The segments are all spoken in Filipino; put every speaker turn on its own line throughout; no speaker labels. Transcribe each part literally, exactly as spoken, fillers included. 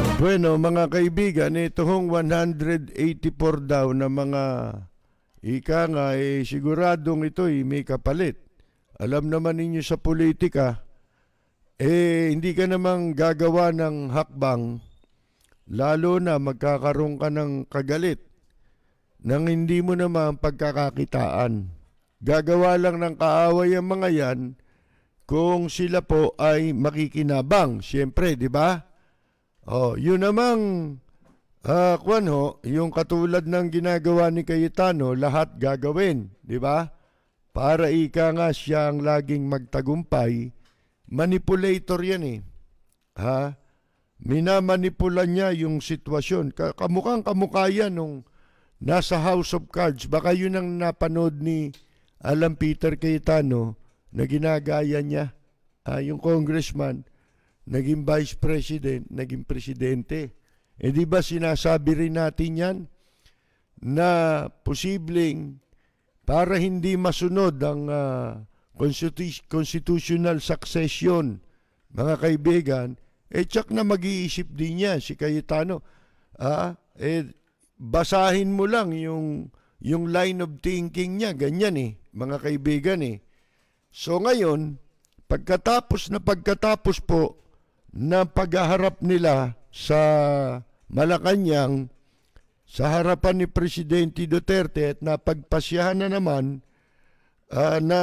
Bueno, mga kaibigan, ito hong one hundred eighty-four daw na mga ika nga, eh, siguradong ito eh, may kapalit. Alam naman ninyo sa politika, eh, hindi ka namang gagawa ng hakbang, lalo na magkakaroon ka ng kagalit, nang hindi mo naman pagkakakitaan. Gagawa lang ng kaaway ang mga yan kung sila po ay makikinabang. Siyempre, di ba? Oh, yun namang uh, kwan ho, yung katulad ng ginagawa ni Cayetano, lahat gagawin, di ba? Para ika nga siyang laging magtagumpay. Manipulator yan eh. Ha? Minamanipula niya yung sitwasyon. Kamukhang kamukha yan nung nasa House of Cards. Baka yun ang napanood ni Alan Peter Cayetano na ginagaya niya. Ah, yung congressman, naging vice president, naging presidente. Eh di ba sinasabi rin natin yan na posibleng para hindi masunod ang uh, constitu- constitutional succession, mga kaibigan, eh tsak na mag-iisip din niya si Cayetano. Ah, eh basahin mo lang yung yung line of thinking niya, ganyan eh, mga kaibigan eh. So ngayon, pagkatapos na pagkatapos po na paghaharap nila sa Malacanang, sa harapan ni Presidente Duterte at napagpasyahan na naman uh, na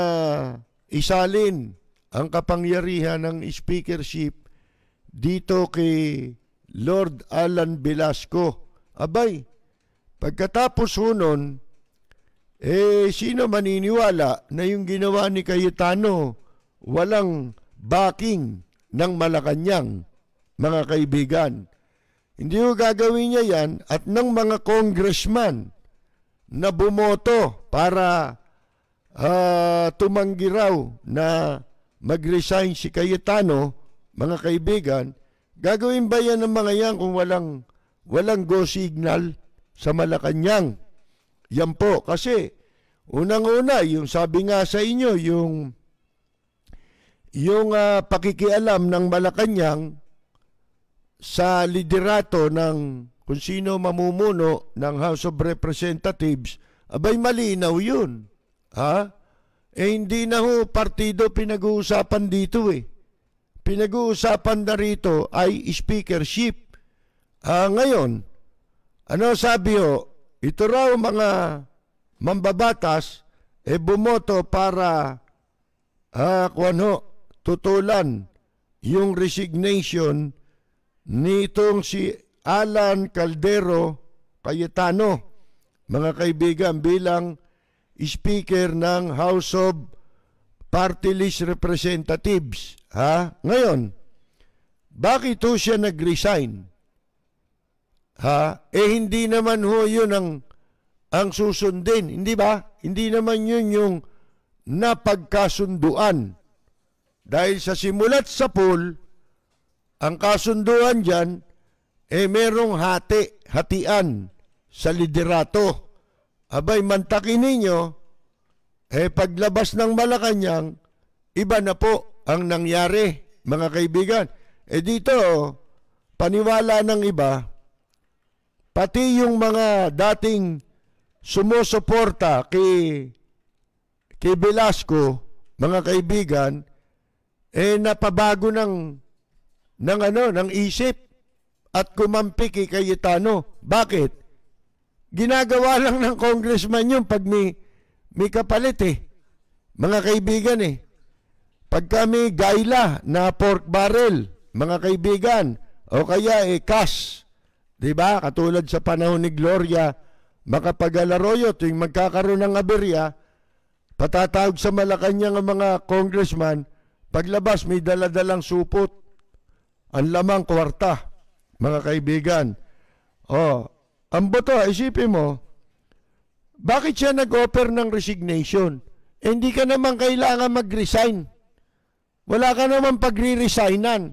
isalin ang kapangyarihan ng speakership dito kay Lord Alan Velasco. Abay, pagkatapos ho nun, eh sino maniniwala na yung ginawa ni Cayetano walang backing ng Malacanang, mga kaibigan? Hindi ko gagawin niya yan at ng mga congressman na bumoto para uh, tumanggi raw na mag-resign si Cayetano, mga kaibigan, gagawin ba yan ng mga yan kung walang, walang go signal sa Malacanang? Yan po, kasi unang-una, yung sabi nga sa inyo, yung yung uh, pakikialam ng Malacanang sa liderato ng kung sino mamumuno ng House of Representatives, abay malinaw yun. Ha? Eh hindi na ho partido pinag-uusapan dito eh. Pinag-uusapan na rito ay speakership. Ah, ngayon, ano sabi ho? Ito raw mga mambabatas eh bumoto para ah, kuwan ho, tutulan yung resignation nitong si Alan Caldero Cayetano, mga kaibigan, bilang Speaker ng House of Party List Representatives. Ha? Ngayon, bakit ho siya nag-resign? Ha? Eh hindi naman ho yun ang, ang susundin, hindi ba? Hindi naman yun yung napagkasunduan. Dahil sa simulat sa pool, ang kasunduan dyan, eh merong hati, hatian sa liderato. Abay, mantakin ninyo, eh paglabas ng Malacanang, iba na po ang nangyari, mga kaibigan. Eh dito, paniwala ng iba, pati yung mga dating sumusuporta kay, kay Velasco, mga kaibigan, eh napabago ng ng ano, ng isip at kumampi kay Cayetano. Bakit? Ginagawa lang ng congressman yun pag may, may kapalit eh. Mga kaibigan eh. Pag kami gaila na pork barrel, mga kaibigan, o kaya eh cash, diba? Katulad sa panahon ni Gloria Macapagal-Arroyo, tuwing magkakaroon ng aberya, patatawag sa Malacanang ang mga congressman, paglabas may daladalang supot. Ang lamang kwarta, mga kaibigan. Oh, ang boto, isipin mo, bakit siya nag-offer ng resignation? Eh, hindi ka naman kailangan mag-resign. Wala ka naman pagre-resignan.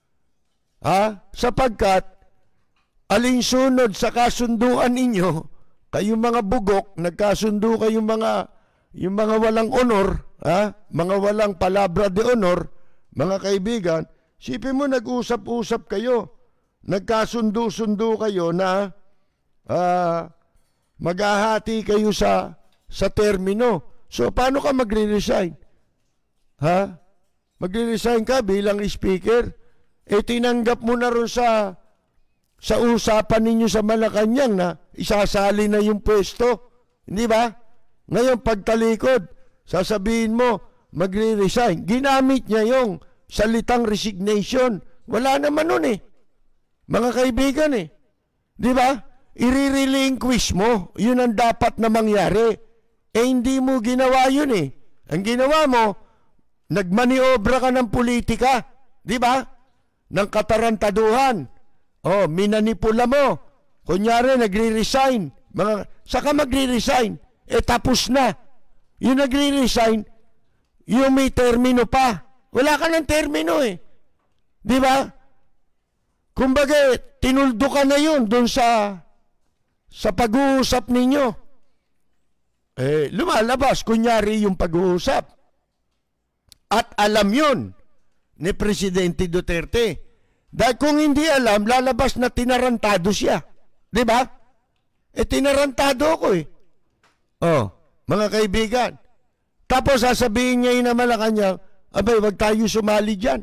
Ha? Sapagkat, alinsunod sa kasunduan ninyo, kayong mga bugok, nagkasundo kayong mga, yung mga walang honor, ha? Mga walang palabra de honor, mga kaibigan, sipin mo, nag-usap-usap kayo nagkasundo-sundo kayo na uh, maghahati kayo sa, sa termino. So, paano ka magre-resign? Ha? Magre-resign ka bilang speaker? Eh, tinanggap mo na rin sa, sa usapan ninyo sa Malacanang na isasali na yung pwesto. Hindi ba? Ngayon, pagtalikod, sasabihin mo, magre-resign. Ginamit niya yung salitang resignation. Wala naman nun eh. Mga kaibigan eh. Di ba? I-relinquish mo. Yun ang dapat na mangyari. Eh, hindi mo ginawa yun eh. Ang ginawa mo, nagmaniobra ka ng politika. Di ba? Ng katarantaduhan. Oh, minanipula mo. Kunyari, nagre-resign. Mga, saka magre-resign. Eh, tapos na. Yung nagre-resign, yung may termino pa. Wala ka ng termino eh. Di ba? Kumbaga, tinuldo ka na yun dun sa, sa pag-uusap ninyo. Eh, lumalabas, kunyari yung pag-uusap. At alam yun ni Presidente Duterte. Dahil kung hindi alam, lalabas na tinarantado siya. Di ba? Eh, tinarantado ako eh. Oh, mga kaibigan. Tapos sasabihin niya yun na Malacanang, abay, wag tayo sumali dyan.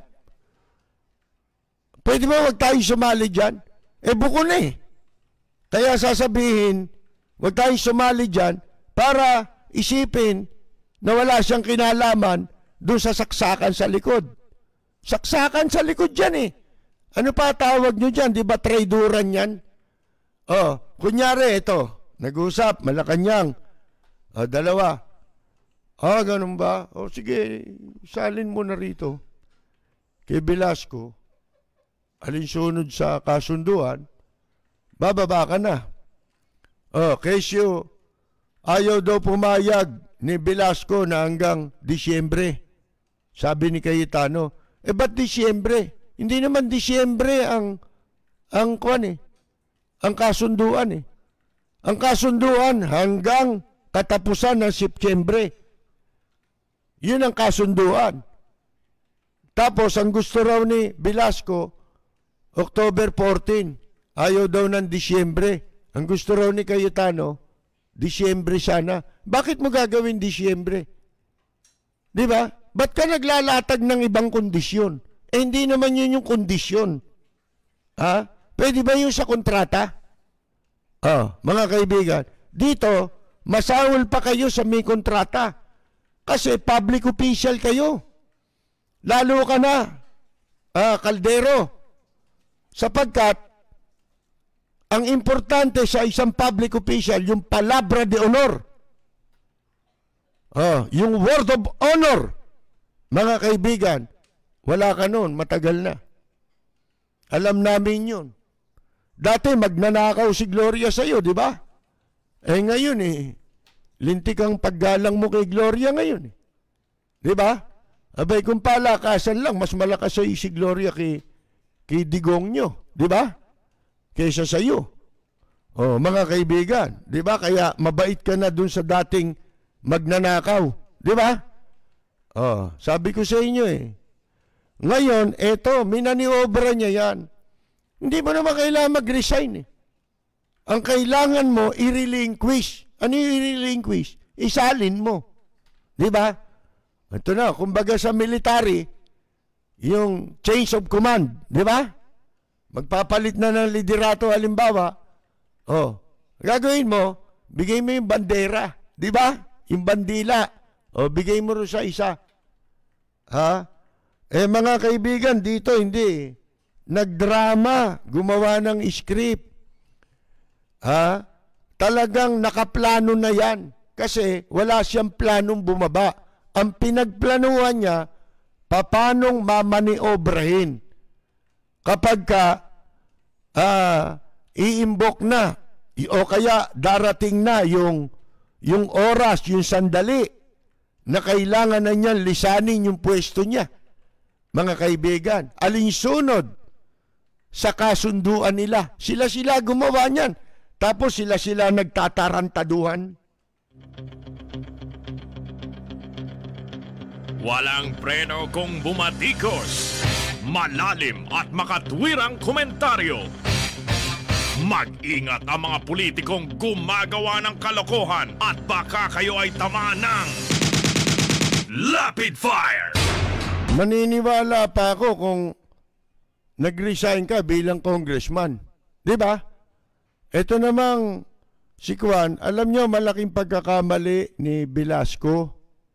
Pwede ba wag tayo sumali dyan? Eh, buko na eh. Kaya sasabihin, wag tayo sumali dyan para isipin na wala siyang kinalaman doon sa saksakan sa likod. Saksakan sa likod dyan eh. Ano pa tawag nyo dyan? Di ba traiduran yan? Oh, kunyari ito, nag-usap, Malacanang. Oh, dalawa. Ah, ganun ba? O sige, salin mo na rito. Kay Velasco, alinsunod sa kasunduan, bababa ka na. O, kesyo, ayaw daw pumayag ni Velasco na hanggang Disyembre. Sabi ni Cayetano, eh ba't Disyembre? Hindi naman Disyembre ang, ang kwan eh, ang kasunduan eh. Ang kasunduan hanggang katapusan ng Setyembre. Yun ang kasunduan. Tapos, ang gusto raw ni Velasco, October fourteen. Ayaw daw ng Disyembre. Ang gusto raw ni Cayetano, Disyembre sana. Bakit mo gagawin Disyembre? Di ba? Ba't ka naglalatag ng ibang kondisyon? Eh, hindi naman yun yung kondisyon. Ha? Pwede ba yun sa kontrata? Oh, mga kaibigan, dito, masawol pa kayo sa may kontrata. Kasi public official kayo. Lalo ka na, ah, Caldero. Sapagkat, ang importante sa isang public official, yung palabra de honor. Ah, yung word of honor. Mga kaibigan, wala ka nun, matagal na. Alam namin yun. Dati magnanakaw si Gloria sa'yo, di ba? Eh ngayon eh, lintik ang paggalang mo kay Gloria ngayon. Eh. Di ba? Abay, kung palakasan lang, mas malakas sa'yo si Gloria kay, kay Digong nyo. Di ba? Kaysa sa'yo. Oh, mga kaibigan. Di ba? Kaya mabait ka na dun sa dating magnanakaw. Di ba? Oh, sabi ko sa inyo eh. Ngayon, eto, minaniobra niya yan. Hindi mo naman kailangan mag-resign eh. Ang kailangan mo, i-relinquish. Ano yung i-relinquish? Isalin mo. Di ba? Ito na, kumbaga sa military, yung change of command. Di ba? Magpapalit na ng liderato, halimbawa. Oh, gagawin mo, bigay mo yung bandera. Di ba? Yung bandila. O, bigay mo rin sa isa. Ha? Eh, mga kaibigan, dito hindi. Nagdrama, gumawa ng script. Ha? Talagang nakaplano na yan. Kasi wala siyang planong bumaba. Ang pinagplanuhan niya, papanong mamaniobrahin. Kapag ka, ah, iimbok na, o kaya darating na yung, yung oras, yung sandali, na kailangan na niyan lisanin yung pwesto niya. Mga kaibigan, alinsunod sa kasunduan nila. Sila-sila gumawa niyan. Tapos sila-sila nagtatarantaduhan.
Walang preno kung bumatikos. malalim at makatwirang komentaryo. Mag-ingat ang mga politikong gumagawa ng kalokohan at baka kayo ay tamaan ng Lapid Fire!
Maniniwala pa ako kung nag-resign ka bilang congressman. Di ba? Ito namang si Juan, alam nyo malaking pagkakamali ni Velasco.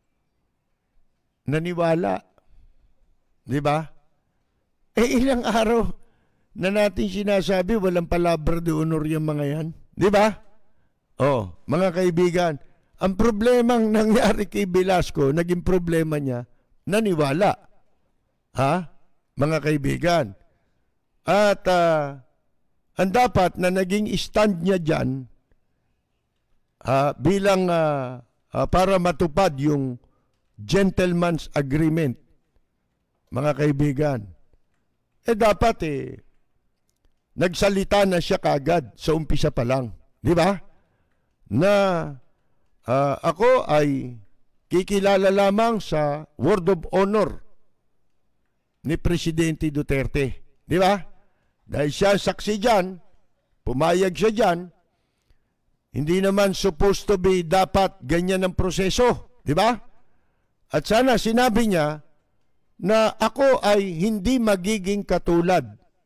Naniwala. Di ba? Eh ilang araw na natin sinasabi walang palabra de honor yung mga yan. Di ba? Oh, mga kaibigan, ang problemang nangyari kay Velasco, naging problema niya, naniwala. Ha? Mga kaibigan. At uh, ang dapat na naging stand niya dyan uh, bilang uh, uh, para matupad yung gentleman's agreement. Mga kaibigan. Eh dapat eh, nagsalita na siya kagad sa umpisa pa lang. Di ba? Na uh, ako ay kikilala lamang sa word of honor ni Presidente Duterte. Di ba? Dahil siya saksi dyan, pumayag siya dyan, hindi naman supposed to be dapat ganyan ang proseso. Di ba? At sana sinabi niya na ako ay hindi magiging katulad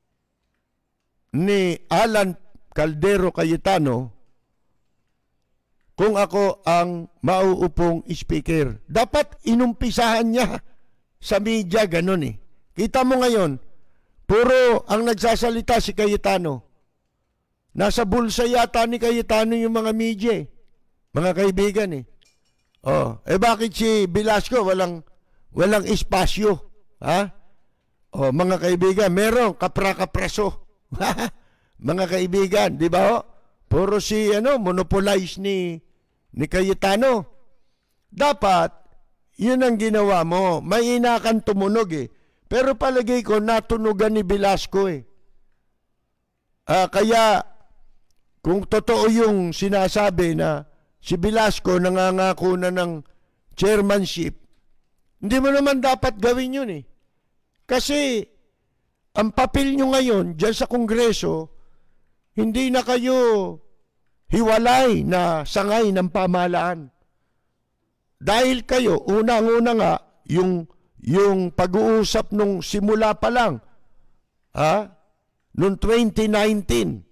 ni Alan Caldero Cayetano kung ako ang mauupong speaker. Dapat inumpisahan niya sa media ganun eh. Kita mo ngayon, puro ang nagsasalita si Cayetano. Nasa bulsa yata ni Cayetano yung mga media eh. Mga kaibigan eh. Oh, eh bakit si Velasco walang walang espasyo? Ha? Oh, mga kaibigan, meron kapra-kapraso. Mga kaibigan, di ba? Oh? Puro si ano, monopolize ni ni Cayetano. Dapat yun ang ginawa mo. May inakan tumunog eh. Pero palagay ko natunugan ni Velasco eh. Ah, kaya kung totoo yung sinasabi na si Velasco nangangako na ng chairmanship, hindi mo naman dapat gawin yun eh. Kasi ang papel nyo ngayon dyan sa Kongreso, hindi na kayo hiwalay na sangay ng pamahalaan. Dahil kayo, unang-una nga, yung, yung pag-uusap nung simula pa lang, ha? Noong twenty nineteen,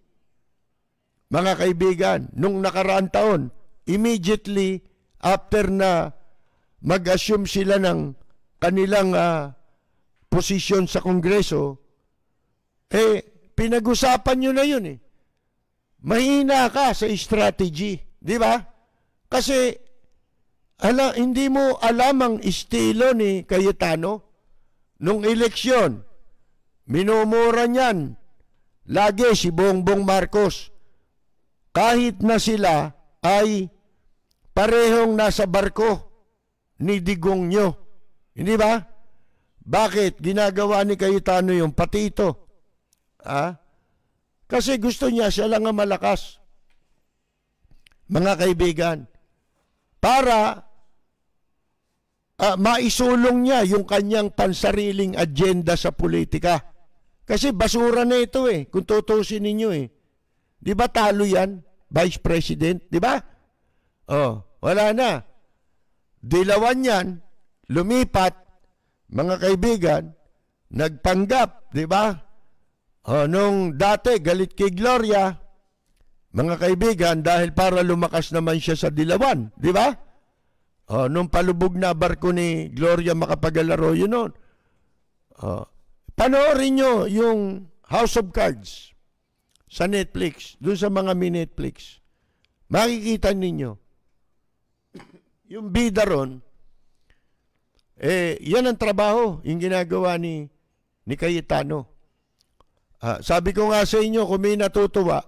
mga kaibigan, nung nakaraang taon, immediately after na mag-assume sila ng kanilang uh, posisyon sa Kongreso, eh, pinag-usapan nyo na yun eh. Mahina ka sa strategy, di ba? Kasi, ala, hindi mo alam ang estilo ni Cayetano. Nung eleksyon, minumura niyan lagi si Bongbong Marcos. Kahit na sila ay parehong nasa barko ni Digong nyo. Hindi ba? Bakit ginagawa ni Cayetano yung pati ito? Ah? Kasi gusto niya siya lang ang malakas. Mga kaibigan, para uh, maisulong niya yung kanyang pansariling agenda sa politika. Kasi basura na ito eh, kung tutusin ninyo eh. Di ba talo yan, Vice President? Di ba? Oh, wala na. Dilawan yan, lumipat, mga kaibigan, nagpanggap, di ba? Oh, nung dati, galit kay Gloria, mga kaibigan, dahil para lumakas naman siya sa dilawan, di ba? Oh, nung palubog na barko ni Gloria Macapagal Arroyo noon. Oh, panoorin nyo yung House of Cards sa Netflix, dun sa mga mi-Netflix. Makikita ninyo, yung bida ron, eh, yan ang trabaho, yung ginagawa ni, ni Cayetano. Ah, sabi ko nga sa inyo, kung may natutuwa,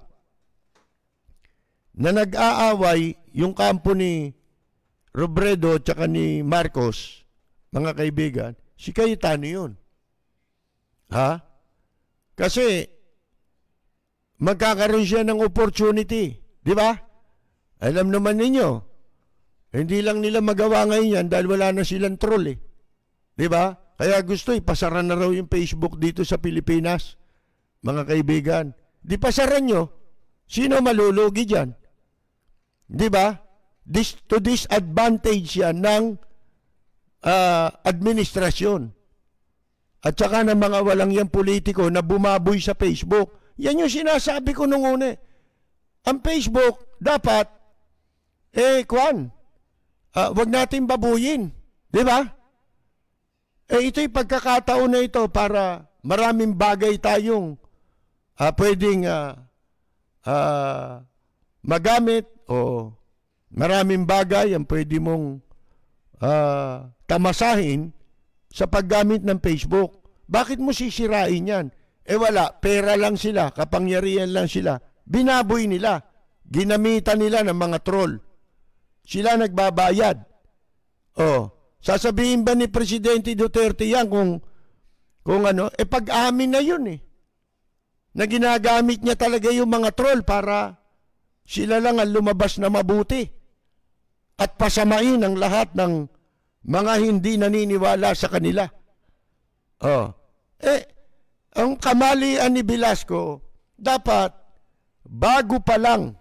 na nag-aaway yung kampo ni Robredo at saka ni Marcos, mga kaibigan, si Cayetano yun. Ha? Kasi, magkakaroon siya ng opportunity. Di ba? Alam naman ninyo, hindi lang nila magawa ngayon yan dahil wala na silang troll eh. Di ba? Kaya gusto ipasara na raw yung Facebook dito sa Pilipinas. Mga kaibigan, di pasaran nyo. Sino malulugi dyan? Di ba? This, to disadvantage yan ng uh, administrasyon. At saka ng mga walang yang politiko na bumaboy sa Facebook. Yan yung sinasabi ko nung una. Ang Facebook, dapat, eh, kwan, uh, wag natin babuyin. Di ba? Eh, ito'y pagkakataon na ito para maraming bagay tayong uh, pwedeng uh, uh, magamit o maraming bagay ang pwede mong uh, tamasahin sa paggamit ng Facebook. Bakit mo sisirain yan? Eh wala, pera lang sila, kapangyarihan lang sila. Binaboy nila, ginamitan nila ng mga troll. Sila nagbabayad. Oh, sasabihin ba ni Presidente Duterte yan kung, kung ano, eh pag-amin na yun eh. Na ginagamit niya talaga yung mga troll para sila lang ang lumabas na mabuti at pasamain ang lahat ng mga hindi naniniwala sa kanila. Oh. Eh, ang kamalian ni Velasco, dapat bago pa lang,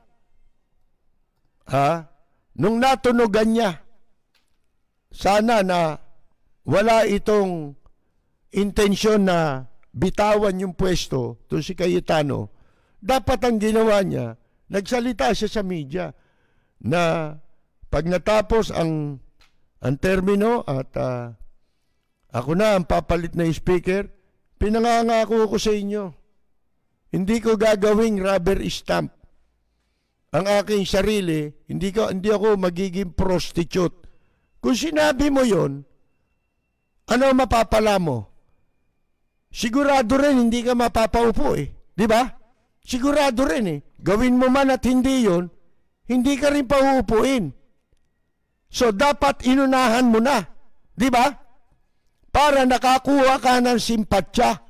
ha, nung natunogan niya, sana na wala itong intensyon na bitawan yung pwesto to si Cayetano, dapat ang ginawa niya, nagsalita siya sa media na pag natapos ang ang termino at uh, ako na ang papalit na speaker, pinangangako ko sa inyo, hindi ko gagawing rubber stamp ang aking sarili, hindi, ko, hindi ako magiging prostitute. Kung sinabi mo yon, ano mapapala mo? Sigurado rin hindi ka mapapaupo eh. Di ba? Sigurado rin eh. Gawin mo man at hindi yon, hindi ka rin pauupuin. So, dapat inunahan mo na. Di ba? Para nakakuha ka ng simpatya.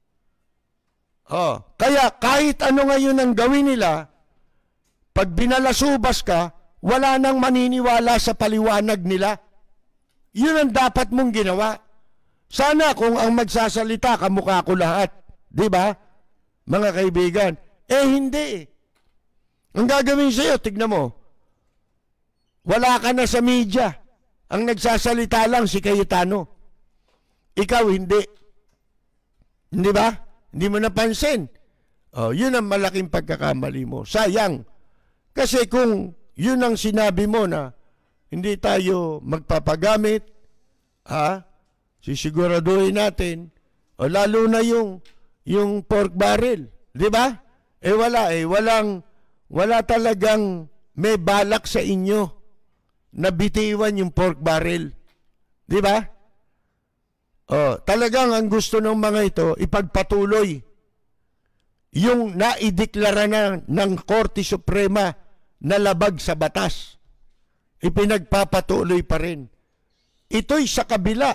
Oh, kaya kahit ano ngayon ang gawin nila, pag binalasubas ka, wala nang maniniwala sa paliwanag nila. Yun ang dapat mong ginawa. Sana kung ang magsasalita, kamukha ko lahat. Di ba? Mga kaibigan. Eh, hindi. Ang gagawin sa'yo, tignan mo, wala ka na sa media. Ang nagsasalita lang si Cayetano. Ikaw hindi. Hindi ba? Hindi mo napansin. Oh, yun ang malaking pagkakamali mo. Sayang. Kasi kung yun ang sinabi mo na hindi tayo magpapagamit, ha? Sisiguraduhin natin, o lalo na yung yung pork barrel, di ba? Eh wala eh, walang wala talagang may balak sa inyo na bitiwan yung pork barrel. Di ba? Oh, talagang ang gusto ng mga ito ipagpatuloy yung naideklara na ng Korte Suprema na labag sa batas. Ipinagpapatuloy pa rin. Ito'y sa kabila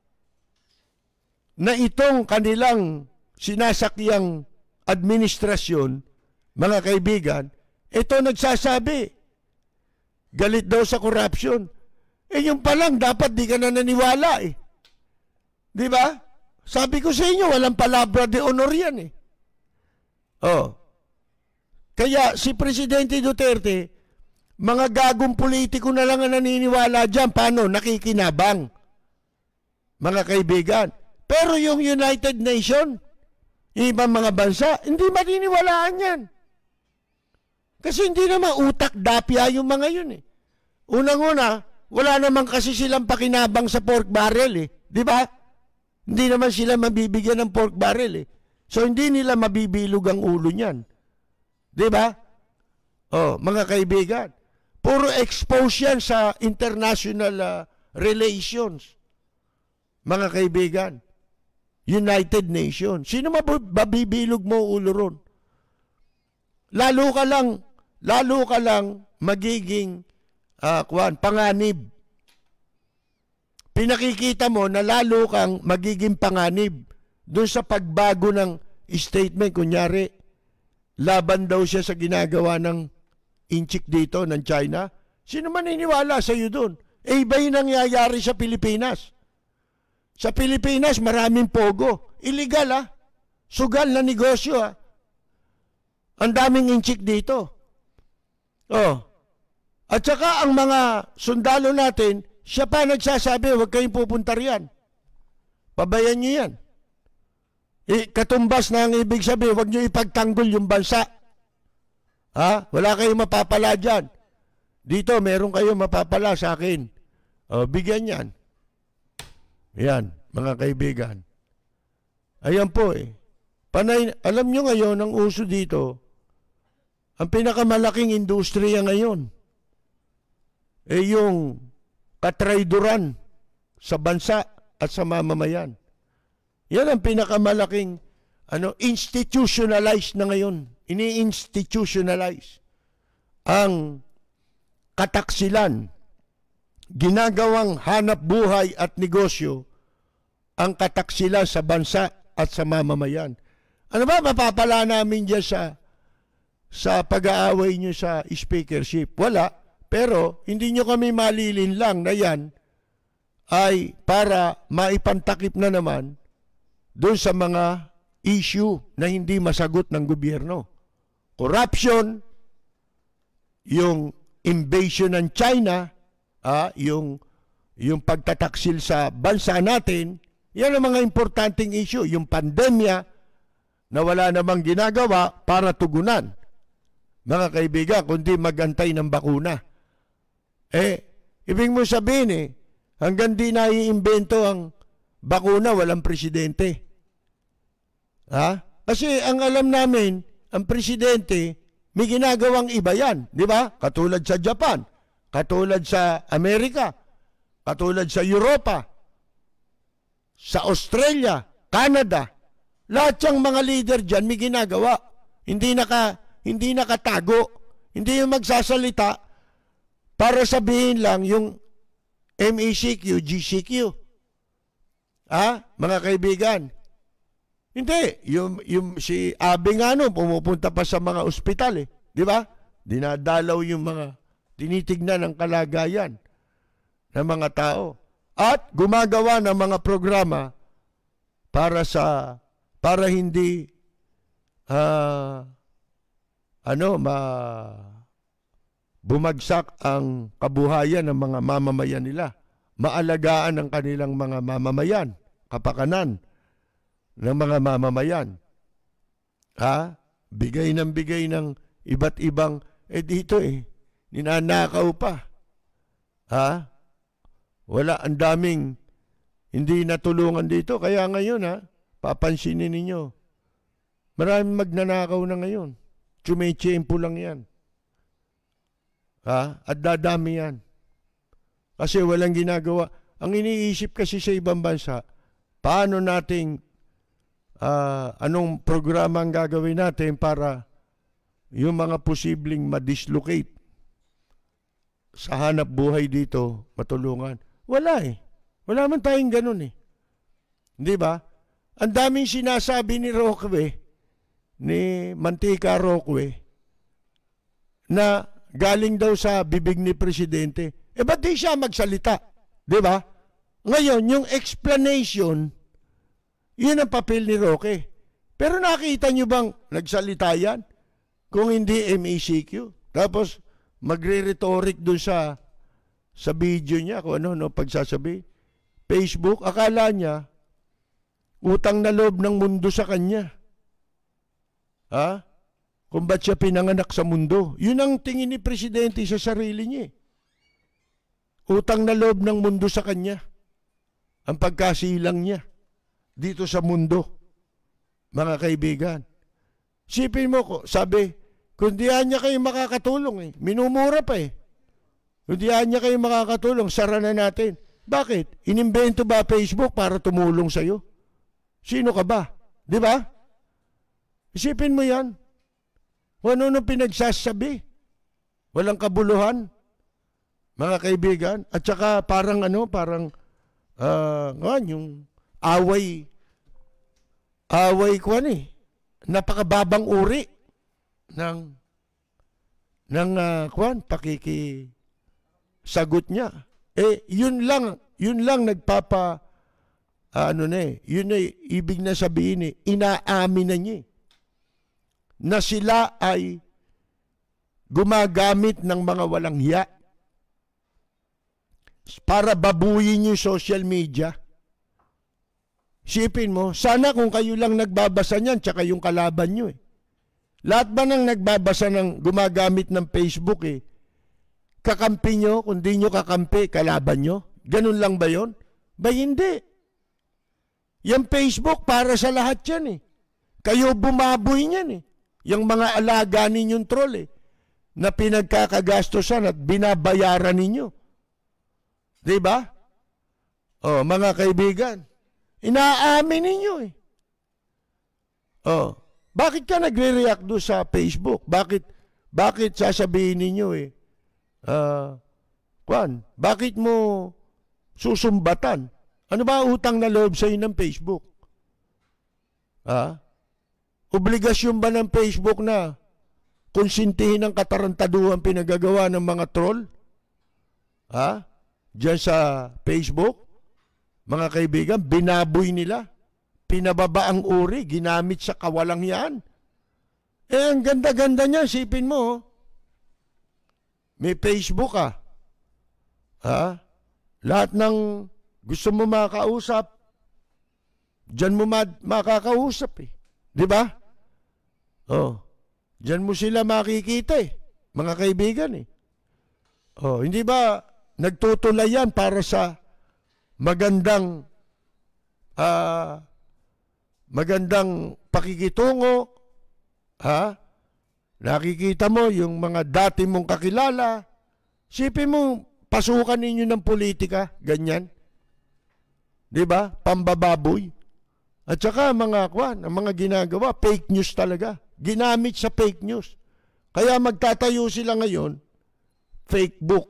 na itong kanilang sinasakyang administrasyon, mga kaibigan, ito nagsasabi, galit daw sa corruption. Eh yung palang dapat di ka na naniwala eh. Di ba? Sabi ko sa inyo, walang palabra de honor yan eh. Oh. Kaya si Presidente Duterte, mga gagong politiko na lang ang naniniwala dyan. Paano? Nakikinabang. Mga kaibigan. Pero yung United Nations, yung ibang mga bansa, hindi maniniwalaan yan. Kasi hindi naman utak dapya yung mga yun eh. Unang-una, wala naman kasi silang pakinabang sa pork barrel eh. Di ba? Hindi naman sila mabibigyan ng pork barrel eh. So hindi nila mabibilog ang ulo niyan. Di ba? Oh, mga kaibigan, puro expose yan sa international uh, relations. Mga kaibigan, United Nations. Sino mabibilog mo ulo ron? Lalo ka lang, lalo ka lang magiging uh, kwan, panganib. Pinakikita mo na lalo kang magiging panganib doon sa pagbago ng statement. Kunyari, laban daw siya sa ginagawa ng inchik dito ng China. Sino man naniniwala sa iyo doon? Eh, iba yung nangyayari sa Pilipinas. Sa Pilipinas, maraming pogo. Illegal, ah. Sugal na negosyo, ah. Ang daming inchik dito. Oh. At saka ang mga sundalo natin, siya pa nagsasabi, huwag kayong pupunta riyan. Pabayan nyo yan. E, katumbas na ang ibig sabihin, huwag nyo ipagtanggol yung bansa. Ha? Wala kayong mapapala dyan. Dito, meron kayong mapapala sa akin. O, bigyan yan. Yan, mga kaibigan. Ayan po eh. Panay, alam nyo ngayon, ang uso dito, ang pinakamalaking industriya ngayon, eh yung katrayduran sa bansa at sa mamamayan. Yan ang pinakamalaking ano, institutionalized na ngayon. Ini-institutionalize ang kataksilan, ginagawang hanap buhay at negosyo ang kataksilan sa bansa at sa mamamayan. Ano ba mapapala namin dyan sa, sa pag-aaway nyo sa speakership? Wala. Pero hindi nyo kami malilin lang na yan ay para maipantakip na naman doon sa mga issue na hindi masagot ng gobyerno. Corruption, yung invasion ng China, ah, yung, yung pagtataksil sa bansa natin, yan ang mga importanteng issue. Yung pandemya na wala namang ginagawa para tugunan. Mga kaibigan, kundi magantay ng bakuna. Eh, ibig mo sabihin eh, hanggang di naiimbento ang bakuna, walang presidente. Ha? Kasi ang alam namin, ang presidente, may ginagawang iba yan. Di ba? Katulad sa Japan, katulad sa Amerika, katulad sa Europa, sa Australia, Canada. Lahat yung mga leader dyan may ginagawa. Hindi, naka, hindi nakatago. Hindi yung magsasalita para sabihin lang yung M E C Q, G C Q. Ha? Mga kaibigan. Hindi. Yung, yung si Abe nga no, pumupunta pa sa mga ospital eh. Di ba? Dinadalaw yung mga tinitignan ng kalagayan ng mga tao. At gumagawa ng mga programa para sa para hindi uh, ano ma bumagsak ang kabuhayan ng mga mamamayan nila. Maalagaan ang kanilang mga mamamayan, kapakanan ng mga mamamayan. Ha? Bigay ng bigay ng iba't ibang, eh dito eh, ninanakaw pa. Ha? Wala, ang daming hindi natulungan dito. Kaya ngayon ha, papansinin ninyo, maraming magnanakaw na ngayon. Tsumechempo lang yan. Ha? At dadami yan. Kasi walang ginagawa. Ang iniisip kasi sa ibang bansa, paano nating, uh, anong programa ang gagawin natin para yung mga posibleng ma-dislocate sa hanap buhay dito, matulungan. Wala eh. Wala man tayong ganun eh. Di ba? Ang daming sinasabi ni Roque, ni Mantika Roque, na galing daw sa bibig ni Presidente. Eh, ba't di siya magsalita? Di ba? Ngayon, yung explanation, yun ang papel ni Roque. Pero nakita nyo bang nagsalita yan? Kung hindi M E C Q. Tapos, magre-rhetoric dun sa sa video niya, kung ano, no, pagsasabi. Facebook, akala niya, utang na loob ng mundo sa kanya. Ha? Kung ba't siya pinanganak sa mundo. Yun ang tingin ni Presidente sa sarili niya. Utang na loob ng mundo sa kanya. Ang pagkasilang niya dito sa mundo. Mga kaibigan. Sipin mo ko, sabi, kung diyan niya kayo makakatulong eh. Minumura pa eh. Kung diyan niya kayo makakatulong, sara na natin. Bakit? Inimbento ba Facebook para tumulong sa'yo? Sino ka ba? Di ba? Isipin mo yan. Ano nung pinagsasabi? Walang kabuluhan, mga kaibigan. At saka parang ano, parang uh, yung away, away ko ano eh, napakababang uri ng, ng uh, kwan, pakiki, sagot niya. Eh, yun lang, yun lang nagpapa, ano na eh, yun na eh, ibig na sabihin eh, inaamin na niya eh, na sila ay gumagamit ng mga walang hiya para babuyin yung social media. Sipin mo, sana kung kayo lang nagbabasa niyan, tsaka yung kalaban nyo eh. Lahat ba nang nagbabasa ng gumagamit ng Facebook eh, kakampi nyo, kung di nyo kakampi, kalaban nyo? Ganun lang ba yon? Ba hindi. Yung Facebook para sa lahat yan eh. Kayo bumaboy niyan eh. Yung mga alaga ninyong troll eh, na pinagkakagastosan at binabayaran ninyo. Diba? Oh, mga kaibigan, inaamin ninyo eh. Oh, bakit ka nagre-react doon sa Facebook? Bakit, bakit sasabihin ninyo eh, uh, Kwan, bakit mo susumbatan? Ano ba utang na loob sa'yo ng Facebook? Ha? Obligasyon ba ng Facebook na konsintihin ang katarantaduhan pinagagawa ng mga troll? Ha? Diyan sa Facebook? Mga kaibigan, binaboy nila. Pinababa ang uri, ginamit sa kawalang yan. Eh, ang ganda-ganda niya, sipin mo. May Facebook ka. Ha? Lahat ng gusto mo makakausap, diyan mo ma makakausap eh. Di ba? Oh. Diyan mo sila makikita eh. Mga kaibigan eh. Oh, hindi ba nagtutulay yan para sa magandang uh, magandang pakikitungo? Ha? Nakikita mo yung mga dati mong kakilala. Sipin mo, pasukan ninyo ng politika, ganyan. Di ba? Pambababoy. At saka mga kwan, ang mga ginagawa, fake news talaga. Ginamit sa fake news. Kaya magtatayo sila ngayon, fake book.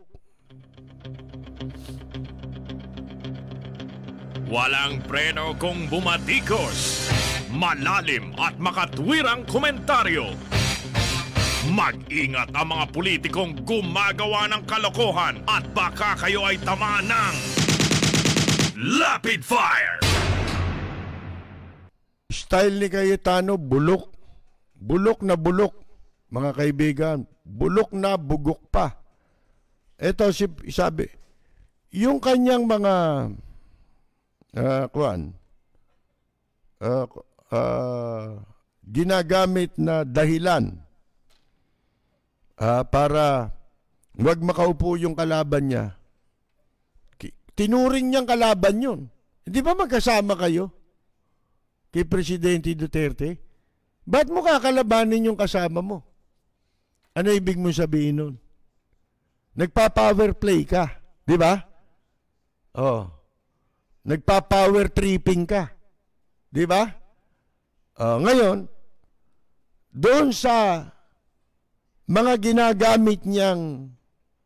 Walang preno kung bumatikos. Malalim at makatwirang komentaryo. Mag-ingat ang mga politikong gumagawa ng kalokohan at baka kayo ay tamaan ng Rapid Fire!
Style ni Cayetano, bulok. Bulok na bulok, mga kaibigan. Bulok na bugok pa. Ito si sabi, yung kanyang mga uh, kuan, uh, uh, ginagamit na dahilan uh, para wag makaupo yung kalaban niya. Tinuring niyang kalaban yun. Hindi ba magkasama kayo kay Presidente Duterte? Ba't mo kakalabanin yung kasama mo? Ano ibig mo sabihin nun? Nagpa-power play ka, di ba? Oh. Nagpa-power tripping ka, di ba? Oh, ngayon, doon sa mga ginagamit niyang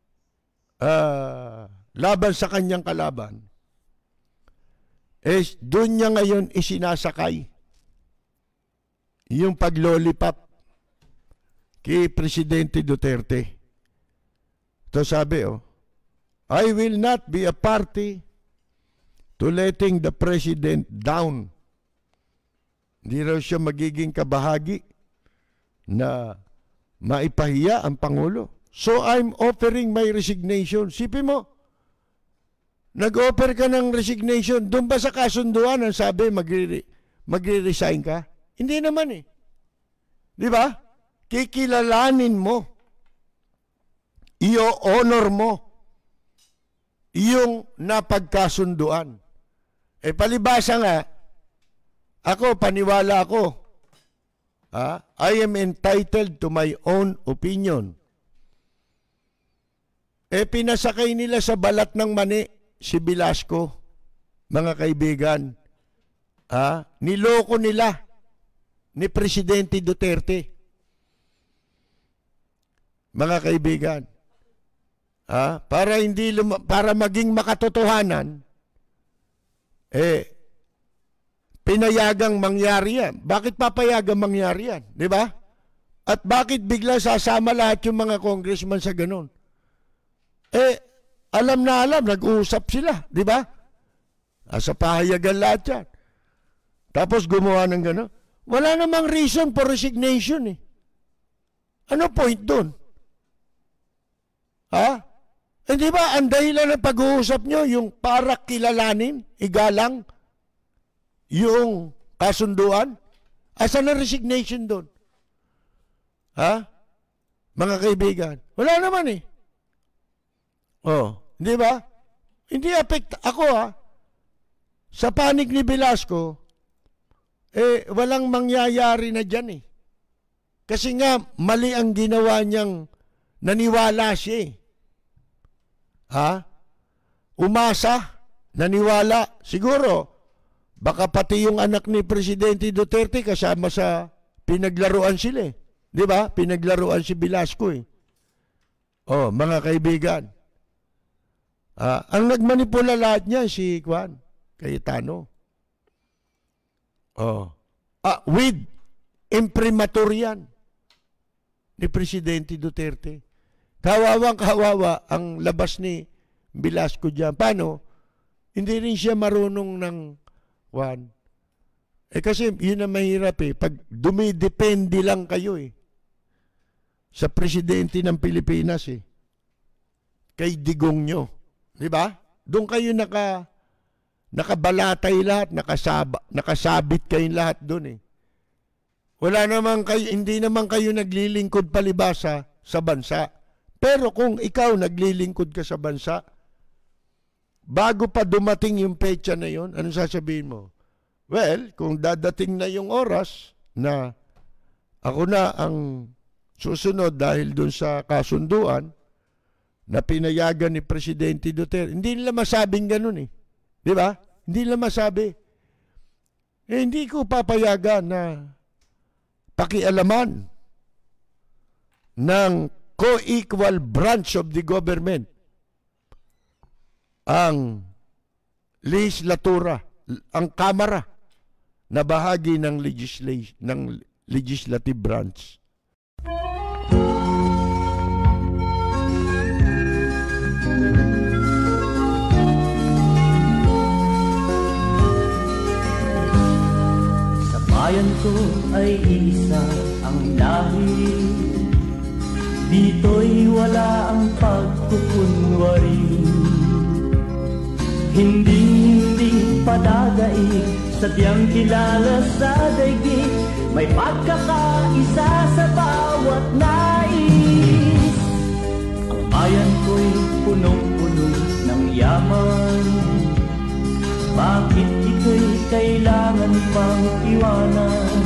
uh, laban sa kanyang kalaban, eh, doon niya ngayon isinasakay yung paglolipap kay Presidente Duterte. Ito sabi, oh, I will not be a party to letting the President down. Hindi raw siya magiging kabahagi na maipahiya ang Pangulo. So I'm offering my resignation. Sipin mo, nag-offer ka ng resignation, doon ba sa kasunduan ang sabi magre-resign ka? Hindi naman eh. Di ba? Kikilalanin mo, i-honor mo yung napagkasunduan. Eh palibasa nga, ako, paniwala ako, ha? I am entitled to my own opinion. Eh pinasakay nila sa balat ng mani si Velasco, mga kaibigan. Ha? Niloko nila ni Presidente Duterte. Mga kaibigan. Ha? Para hindi para maging makatotohanan, eh pinayagang mangyari yan. Bakit papayagang mangyari yan? Di ba? At bakit bigla sasama lahat yung mga congressman sa ganun? Eh, alam na alam, nag-uusap sila. Di ba? Asa pahayagan lahat yan. Tapos gumawa ng gano'n. Wala namang reason for resignation eh. Ano point doon? Ha? Hindi ba ang dahilan ng pag-uusap nyo yung para kilalanin, igalang, yung kasunduan? Asa na resignation doon? Ha? Mga kaibigan. Wala naman eh. Oh, hindi ba? Hindi affect ako ha. Sa panig ni Velasco, eh walang mangyayari na dyan eh. Kasi nga mali ang ginawa niyang naniwala siya eh. Ha? Umasa, naniwala. Siguro, baka pati yung anak ni Presidente Duterte kasama sa pinaglaruan sila eh. Di ba? Pinaglaruan si Velasco eh. Oh, mga kaibigan. Ah, ang nagmanipula lahat niya si Juan Cayetano. Oh. Ah, with imprimatur yan ni Presidente Duterte. Kawawang kawawa ang labas ni Velasco dyan. Paano? Hindi rin siya marunong ng Juan. Eh kasi yun ang mahirap eh. Pag dumidepende lang kayo eh. Sa Presidente ng Pilipinas eh. Kay digong nyo. Di ba? Doon kayo naka, nakabalatay lahat, nakasaba, nakasabit kayong lahat doon eh. Wala naman kayo, hindi naman kayo naglilingkod palibasa sa bansa. Pero kung ikaw naglilingkod ka sa bansa, bago pa dumating yung pecha na yon, anong sasabihin mo? Well, kung dadating na yung oras na ako na ang susunod dahil dun sa kasunduan na pinayagan ni Presidente Duterte, hindi nila masabing ganun eh. Di ba? Hindi nila masabi. Eh, hindi ko papayagan na pakialaman ng co-equal branch of the government ang legislatura, ang kamara na bahagi ng legislation ng legislative branch.
Sa bayan ko ay isa ang lahi, dito'y wala ang pagkukunwari. Hindi-hindi padadaig, sadyang kilala sa daigdig, may pagkakaisa sa bawat nais. Ang bayan ko'y punong-puno ng yaman, bakit ito'y kailangan pang iwanan?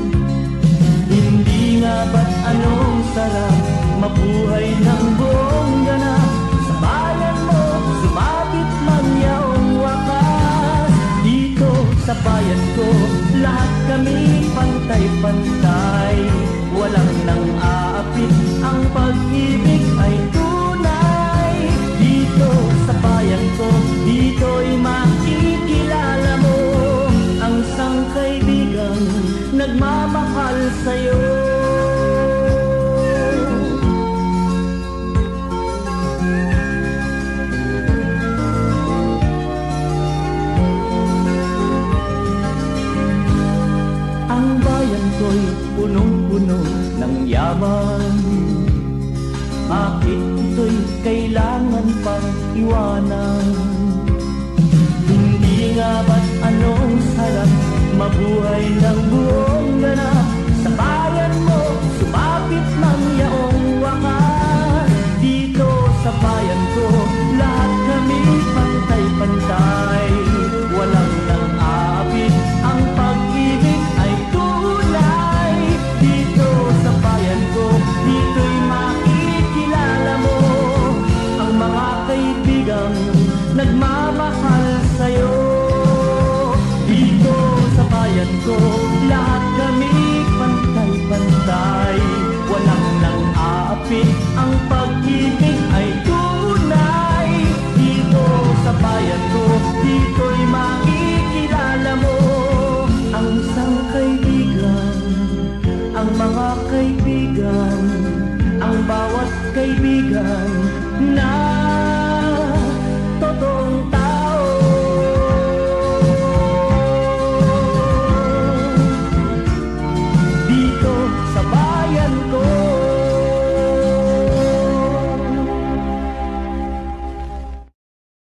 Hindi nga ba't anong sarap mabuhay ng buong ganap? Sa bayan mo, sumabit man yaong wakas. Dito sa bayan ko, lahat kami pantay-pantay. Walang nang aapit, ang pag-ibig ay tunay. Dito sa bayan ko, dito'y makikilala mo ang isang kaibigang nagmamahal sa'yo. Ang bayan ko'y punong-puno ng yaman, bakit ito'y kailangan pang iwanan? Hindi nga ba't anong sarap mabuhay ng buong ganap? Sa bayan mo, sumapit man yaong wakas. Dito sa bayan ko, lahat kami pantay-pantay. Walang nang aapit, ang pag-ibig ay tunay. Dito sa bayan ko, dito'y makikilala mo ang mga kaibigang nagmamahal sa'yo. Dito sa bayan ko, lahat kami pantay-pantay. Walang nang aapit, ang pag-ibig ay tunay. Dito sa bayan ko, dito'y makikilala mo ang isang kaibigan, ang mga kaibigan, ang bawat kaibigan na